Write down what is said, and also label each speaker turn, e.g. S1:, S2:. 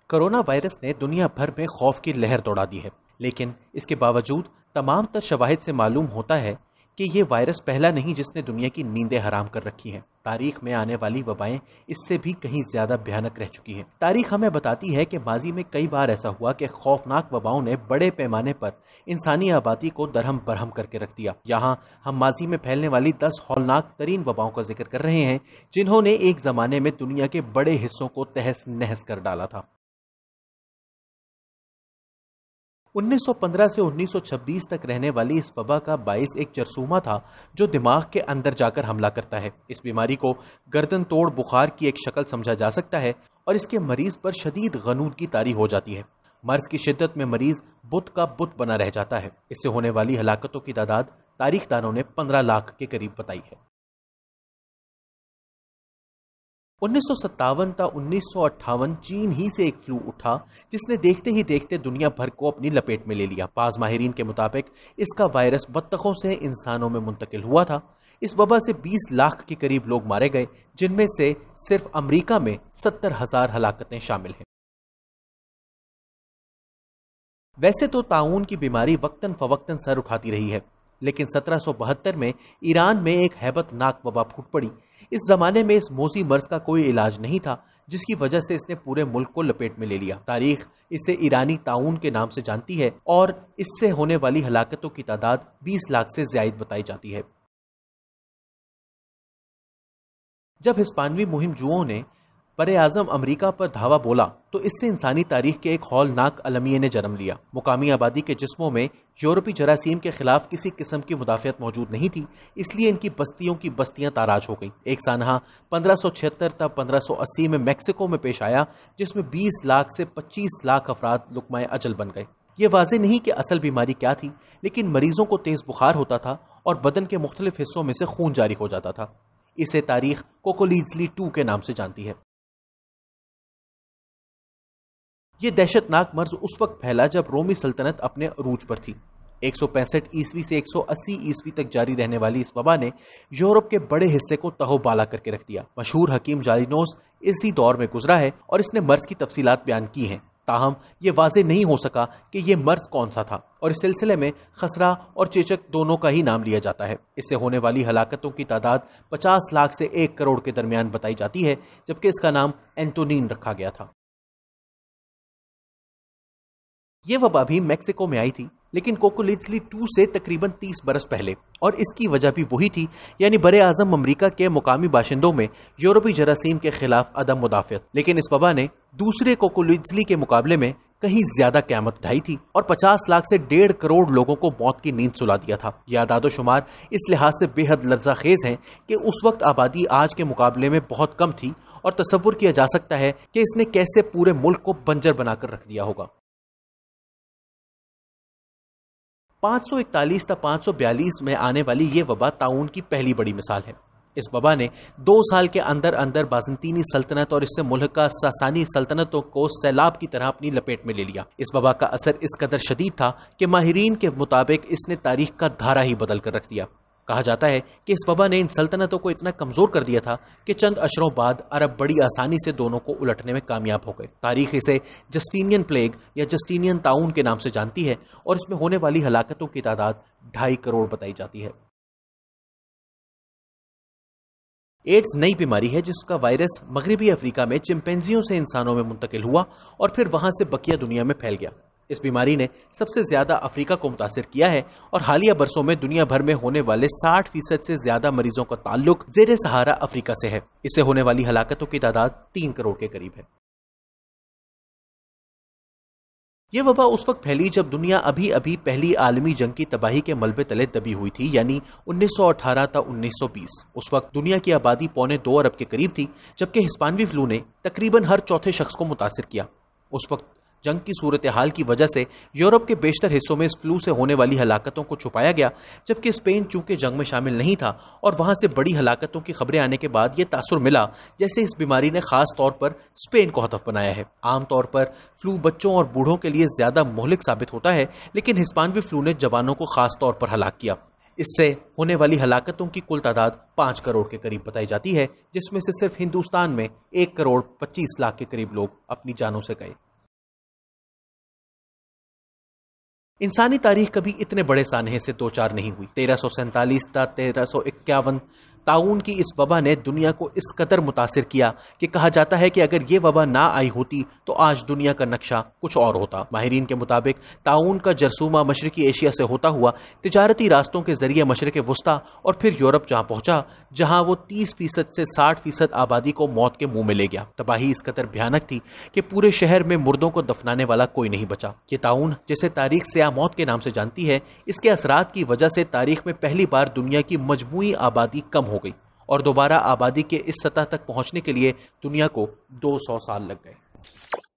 S1: Corona virus نے دنیا بھر میں خوف کی لہر دوڑا دی ہے، لیکن اس کے باوجود تمام تر شواہد سے معلوم ہوتا ہے کہ یہ وائرس پہلا نہیں جس نے دنیا کی نیندیں حرام کر رکھی ہیں۔ تاریخ میں آنے والی وبائیں اس سے بھی کہیں زیادہ بھیانک رہ چکی ہیں۔ تاریخ ہمیں بتاتی ہے کہ ماضی میں کئی بار ایسا ہوا کہ خوفناک وباؤں نے بڑے پیمانے پر انسانی آبادی کو درہم برہم کر کے رکھ دیا۔ یہاں ہم ماضی میں پھیلنے والی 10 ہولناک ترین وباؤں کا ذکر کر رہے ہیں جنہوں نے ایک زمانے میں دنیا کے بڑے حصوں کو تہس نہس کر ڈالا تھا۔ 1915 سے 1926 تک رہنے والی اس وبا کا باعث ایک جرثومہ تھا جو دماغ کے اندر جا کر حملہ کرتا ہے۔ اس بیماری کو گردن توڑ بخار کی ایک شکل سمجھا جا سکتا ہے اور اس کے مریض پر شدید غنودگی طاری ہو جاتی ہے۔ مرض کی شدت میں مریض بت کا بت بنا رہ جاتا ہے۔ اس سے ہونے والی ہلاکتوں کی تعداد تاریخ دانوں نے 15 لاکھ کے قریب بتائی ہے۔ 1957 تا 1958 چین ہی سے ایک فلو اٹھا جس نے دیکھتے ہی دیکھتے دنیا بھر کو اپنی لپیٹ میں لے لیا۔ بعض ماہرین کے مطابق اس کا وائرس بطخوں سے انسانوں میں منتقل ہوا تھا۔ اس وبا سے 20 لاکھ کے قریب لوگ مارے گئے، جن میں سے صرف امریکہ میں 70,000 ہلاکتیں شامل ہیں۔ ویسے تو طاعون کی بیماری وقتاً فوقتاً سر اٹھاتی رہی ہے، لیکن 1772 میں ایران میں ایک ہیبت ناک وبا پھوٹ پڑی۔ اس زمانے میں اس موذی مرض کا کوئی علاج نہیں تھا، جس کی وجہ سے اس نے پورے ملک کو لپیٹ میں لے لیا۔ تاریخ اسے ایرانی طاعون کے نام سے جانتی ہے اور اس سے ہونے والی ہلاکتوں کی تعداد 20 لاکھ سے زائد بتائی جاتی ہے۔ جب ہسپانوی مہم جوؤں نے براعظم امریکہ پر دھاوا بولا تو اس سے انسانی تاریخ کے ایک ہولناک المیے نے جنم لیا۔ مقامی آبادی کے جسموں میں یورپی جراثیم کے خلاف کسی قسم کی مدافعت موجود نہیں تھی، اس لیے ان کی بستیوں کی بستیاں تاراج ہو گئیں۔ ایک سانحہ 1576 تا 1580 میں میکسیکو میں پیش آیا جس میں 20 لاکھ سے 25 لاکھ افراد لقمہ اجل بن گئے۔ یہ واضح نہیں کہ اصل بیماری کیا تھی، لیکن مریضوں کو تیز بخار ہوتا تھا اور بدن کے مختلف حصوں میں سے خون جاری ہو جاتا تھا۔ اسے تاریخ کوکولیزلی 2 کے نام سے جانتی ہے۔ یہ دہشت ناک مرض اس وقت پھیلا جب رومی سلطنت اپنے عروج پر تھی۔ 165 عیسوی سے 180 عیسوی تک جاری رہنے والی اس وبا نے یورپ کے بڑے حصے کو تہو بالا کر کے رکھ دیا۔ مشہور حکیم جالینوس اسی دور میں گزرا ہے اور اس نے مرض کی تفصیلات بیان کی ہیں، تاہم یہ واضح نہیں ہو سکا کہ یہ مرض کون سا تھا، اور اس سلسلے میں خسرہ اور چیچک دونوں کا ہی نام لیا جاتا ہے۔ اس سے ہونے والی ہلاکتوں کی تعداد 50 لاکھ سے 1 کروڑ کے درمیان بتائی جاتی ہے، جبکہ اس کا نام اینٹونین رکھا گیا تھا۔ یہ وبا بھی میکسیکو میں آئی تھی، لیکن کوکولیزلی 2 سے تقریباً 30 برس پہلے، اور اس کی وجہ بھی وہی تھی، یعنی براعظم امریکہ کے مقامی باشندوں میں یورپی جراثیم کے خلاف عدم مدافعت۔ لیکن اس وبا نے دوسرے کوکولیزلی کے مقابلے میں کہیں زیادہ قیامت ڈھائی تھی اور 50 لاکھ سے 1.5 کروڑ لوگوں کو موت کی نیند سلا دیا تھا۔ یہ اعداد و شمار اس لحاظ سے بے حد لرزہ خیز ہیں کہ اس وقت آبادی آج کے مقابلے میں بہت کم تھی، اور تصور کیا جا سکتا ہے کہ اس نے کیسے پورے ملک کو بنجر بنا کر رکھ دیا ہوگا۔ 541 تا 542 میں آنے والی یہ وبا طاعون کی پہلی بڑی مثال ہے۔ اس وبا نے 2 سال کے اندر اندر بازنطینی سلطنت اور اس سے ملحقہ ساسانی سلطنتوں کو سیلاب کی طرح اپنی لپیٹ میں لے لیا۔ اس وبا کا اثر اس قدر شدید تھا کہ ماہرین کے مطابق اس نے تاریخ کا دھارا ہی بدل کر رکھ دیا۔ کہا جاتا ہے کہ اس وبا نے ان سلطنتوں کو اتنا کمزور کر دیا تھا کہ چند اشروں بعد عرب بڑی آسانی سے دونوں کو الٹنے میں کامیاب ہو گئے۔ تاریخ اسے جسٹینین پلیگ یا جسٹینین طاعون کے نام سے جانتی ہے اور اس میں ہونے والی ہلاکتوں کی تعداد 2.5 کروڑ بتائی جاتی ہے۔ ایڈز نئی بیماری ہے جس کا وائرس مغربی افریقہ میں چمپینزیوں سے انسانوں میں منتقل ہوا اور پھر وہاں سے بقیہ دنیا میں پھیل گیا۔ اس بیماری نے سب سے زیادہ افریقہ کو متاثر کیا ہے اور حالیہ برسوں میں دنیا بھر میں ہونے والے 60% سے زیادہ مریضوں کا تعلق زیر سہارا افریقہ سے ہے۔ اس سے ہونے والی ہلاکتوں کی تعداد 3 کروڑ کے قریب ہے۔ یہ وبا اس وقت پھیلی جب دنیا ابھی پہلی عالمی جنگ کی تباہی کے ملبے تلے دبی ہوئی تھی، یعنی 1918 تا 1920۔ اس وقت دنیا کی آبادی 1.25 ارب کے قریب تھی، جبکہ ہسپانوی فلو نے تقریباً ہر چوتھے شخص کو متاثر کیا۔ اس وقت جنگ کی صورتحال کی وجہ سے یورپ کے بیشتر حصوں میں اس فلو سے ہونے والی ہلاکتوں کو چھپایا گیا، جبکہ اسپین چونکہ جنگ میں شامل نہیں تھا اور وہاں سے بڑی ہلاکتوں کی خبریں آنے کے بعد یہ تاثر ملا جیسے اس بیماری نے خاص طور پر اسپین کو ہدف بنایا ہے۔ عام طور پر فلو بچوں اور بوڑھوں کے لیے زیادہ مہلک ثابت ہوتا ہے، لیکن ہسپانوی فلو نے جوانوں کو خاص طور پر ہلاک کیا۔ اس سے ہونے والی ہلاکتوں کی کل تعداد 5 کروڑ کے قریب بتائی جاتی ہے، جس میں سے صرف ہندوستان میں 1 کروڑ 25 لاکھ کے قریب لوگ اپنی جانوں سے گئے۔ इंसानी तारीख कभी इतने बड़े सानहे से दो चार नहीं हुई। 1347 تا 1351 ताउन की इस वबा ने दुनिया को इस कदर मुतासिर किया कि कहा जाता है कि अगर ये वबा ना आई होती तो आज दुनिया का नक्शा कुछ और होता। माहिरीन के मुताबिक ताउन का जरसूमा मशरकी एशिया से होता हुआ तिजारती रास्तों के जरिए मशरक वस्ता और फिर यूरोप जहां पहुंचा, जहां वो 30% से 60% आबादी को मौत के मुंह में ले गया। तबाही इस कदर भयानक थी कि पूरे शहर में मुर्दों को दफनाने वाला कोई नहीं बचा। ये ताउन, जिसे तारीख से मौत के नाम से जानती है, इसके असरात की वजह से तारीख में पहली बार दुनिया की मजमूई आबादी कम हो गई और दोबारा आबादी के इस सतह तक पहुंचने के लिए दुनिया को 200 साल लग गए।